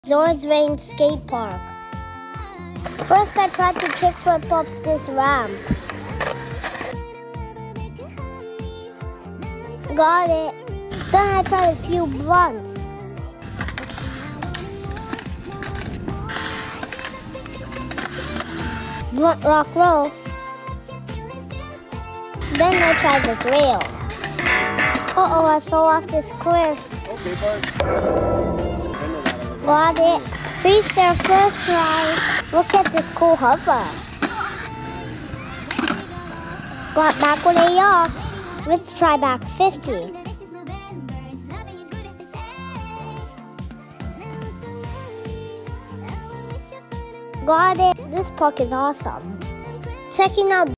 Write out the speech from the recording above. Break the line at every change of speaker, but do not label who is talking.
George Lane Skatepark. First I tried to kickflip up this ramp. Got it. Then I tried a few blunts. Blunt rock roll. Then I tried this rail. Uh-oh, I fell off this cliff.
Okay, bud.
Got it. Freestyle first try. Look at this cool hover. Got back with a off. Let's try back 50. Got it. This park is awesome. Checking out